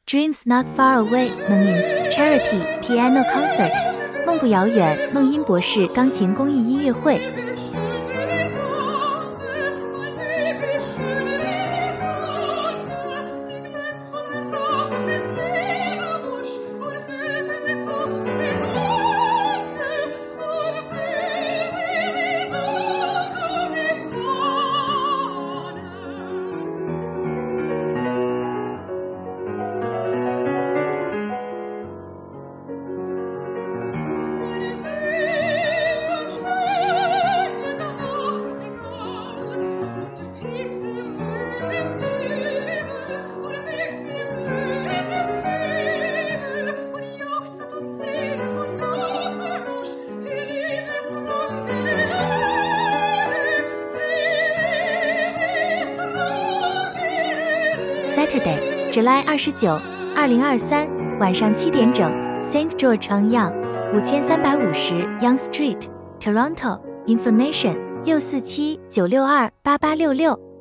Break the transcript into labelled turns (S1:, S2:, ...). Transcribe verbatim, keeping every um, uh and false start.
S1: Dreams Not Far Away 梦 ins Charity Piano Concert 梦不遥远梦音博士钢琴公益音乐会。Saturday, July 二十九，二零二三晚上七点整 ，Saint George on Yonge， 五千三百五十 Yonge Street, Toronto. Information 六四七九六二八八六六。